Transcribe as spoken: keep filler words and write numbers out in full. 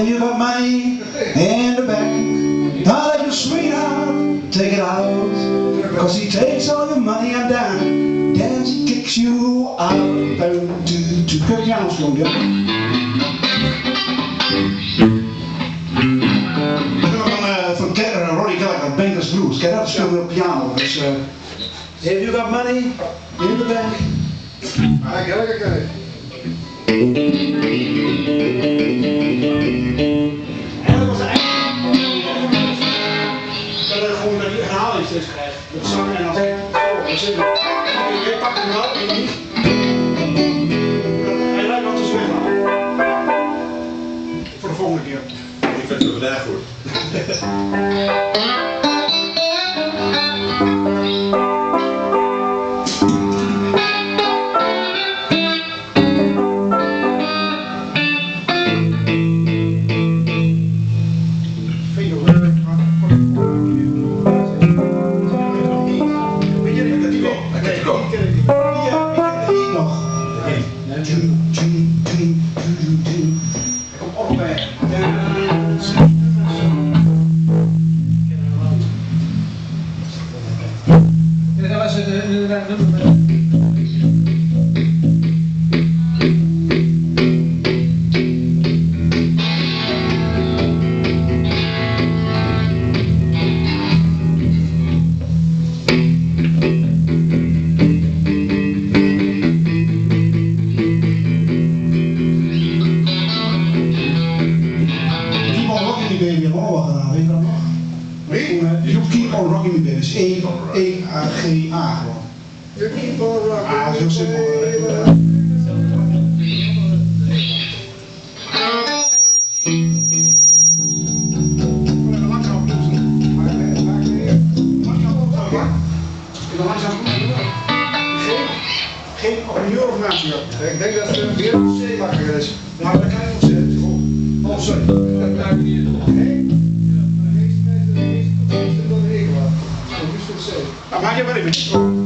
Have you got money in the bank? Now let your sweetheart take it out. Cause he takes all your money and then, then he kicks you out. Kun je piano spelen, ja? Van Ronnie Gallagher, Bankers Blues. Kijk, dat speelde op piano. Dus, uh, have you got money in the bank? Ah, Gallagher kan ik. En dat was de einde. Dat er gewoon dat die herhaling steeds krijgt. Dat zang en dan zeg ik, oh, dan zit ik. Ik pak hem wel, ik niet. Hij lijkt wel te zwemmen. Voor de volgende keer. Ik vind het vandaag goed. E A G A gewoon. You keep on rocking. Ah, zo simpel. Geen opnieuw of naast jou? Ik denk dat het weer een C makkelijker is. Nou, dan kan je nog zeggen. Oh, sorry. Dat maakt niet uit. Nee? De meeste mensen, de meeste mensen doen er één. Maar nu is het C. Nou, maak je maar even.